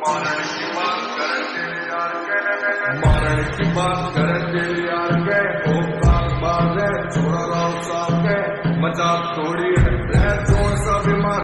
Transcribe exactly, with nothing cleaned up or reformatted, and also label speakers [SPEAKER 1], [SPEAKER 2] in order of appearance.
[SPEAKER 1] मारण की बात कर दिल यार के, मारण की बात कर दिल यार के, ओ काल बाज है छोड़ा राव साहब के, मजाक थोड़ी